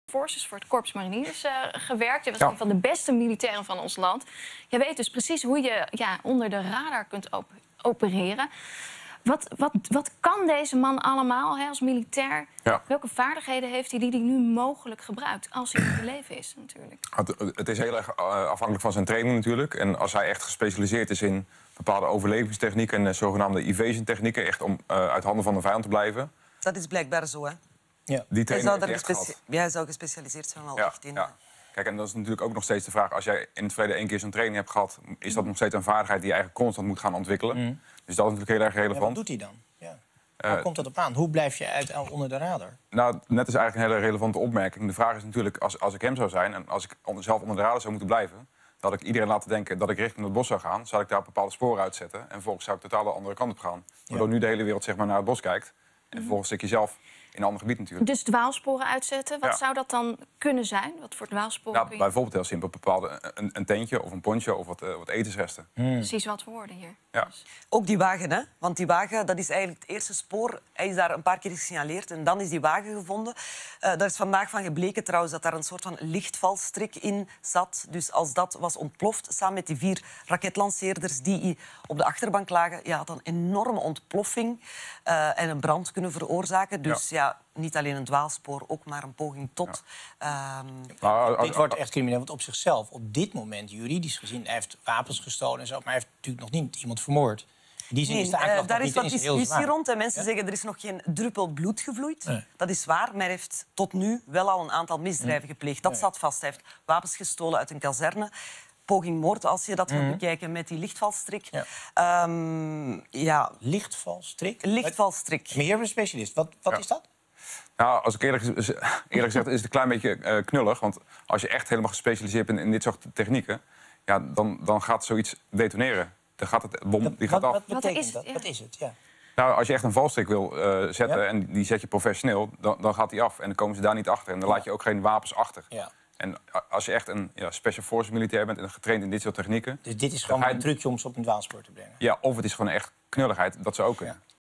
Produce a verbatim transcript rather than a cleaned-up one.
Forces, voor het Korps Mariniers uh, gewerkt. Je was Ja. een van de beste militairen van ons land. Je weet dus precies hoe je ja, onder de radar kunt op opereren. Wat, wat, wat kan deze man allemaal hè, als militair? Ja. Welke vaardigheden heeft hij die hij nu mogelijk gebruikt? Als hij in leven is, natuurlijk. Het, het is heel erg uh, afhankelijk van zijn training natuurlijk. En als hij echt gespecialiseerd is in bepaalde overlevingstechnieken... en uh, zogenaamde evasion technieken, echt om uh, uit handen van de vijand te blijven... Dat is blijkbaar zo, hè? Ja. Die hij, zou daar heeft hij echt gehad. hij zou gespecialiseerd zijn al Ja, echt in. ja. Kijk, en dat is natuurlijk ook nog steeds de vraag... als jij in het verleden één keer zo'n training hebt gehad... is dat nog steeds een vaardigheid die je eigenlijk constant moet gaan ontwikkelen. Mm. Dus dat is natuurlijk heel erg relevant. Ja, wat doet hij dan? Ja. Waar uh, komt dat op aan? Hoe blijf je uit onder de radar? Nou, net is eigenlijk een hele relevante opmerking. De vraag is natuurlijk, als, als ik hem zou zijn... en als ik onder, zelf onder de radar zou moeten blijven... dat ik iedereen laten denken dat ik richting het bos zou gaan... zou ik daar bepaalde sporen uitzetten... en vervolgens zou ik totaal de andere kant op gaan. Waardoor ja. nu de hele wereld zeg maar, naar het bos kijkt... en vervolgens stuk je zelf... in een ander gebied natuurlijk. Dus dwaalsporen uitzetten, wat ja. zou dat dan kunnen zijn? Wat voor dwaalsporen nou, kun je... Bijvoorbeeld heel simpel, bepaalde, een, een tentje of een poncho of wat, uh, wat etensresten. Hmm. Precies wat woorden hier. Ja. Dus. Ook die wagen, hè? Want die wagen, dat is eigenlijk het eerste spoor. Hij is daar een paar keer gesignaleerd en dan is die wagen gevonden. Uh, daar is vandaag van gebleken trouwens dat daar een soort van lichtvalstrik in zat. Dus als dat was ontploft, samen met die vier raketlanceerders die op de achterbank lagen, ja, had een enorme ontploffing uh, en een brand kunnen veroorzaken. Dus ja, ja niet alleen een dwaalspoor, ook maar een poging tot. Ja. Um... Nou, dit wordt echt crimineel, want op zichzelf, op dit moment, juridisch gezien, hij heeft wapens gestolen en zo, maar hij heeft natuurlijk nog niet iemand vermoord. In die zin nee, is de aanklacht uh, daar is wat is discussie rond en mensen ja? zeggen er is nog geen druppel bloed gevloeid. Nee. Dat is waar, maar hij heeft tot nu wel al een aantal misdrijven nee. gepleegd. Dat nee. zat vast. Hij heeft wapens gestolen uit een kazerne. Poging moord, als je dat mm-hmm. gaat bekijken met die lichtvalstrik. Ja. Um, ja. Lichtvalstrik? Lichtvalstrik. Maar hier een specialist. Wat, wat ja. is dat? Nou, als ik eerlijk, eerlijk gezegd is het een klein beetje uh, knullig. Want als je echt helemaal gespecialiseerd bent in dit soort technieken... Ja, dan, dan gaat zoiets detoneren. Dan gaat het bom, dat, die gaat wat, af. Wat betekent wat is, dat? ja. Wat is het? Ja. Nou, als je echt een valstrik wil uh, zetten ja? en die zet je professioneel... Dan, dan gaat die af en dan komen ze daar niet achter. En dan ja. laat je ook geen wapens achter. Ja. En als je echt een ja, special forces militair bent en getraind in dit soort technieken... Dus dit is gewoon je... een trucje om ze op een dwaalspoor te brengen? Ja, of het is gewoon echt knulligheid. Dat zou ook kunnen. Ja.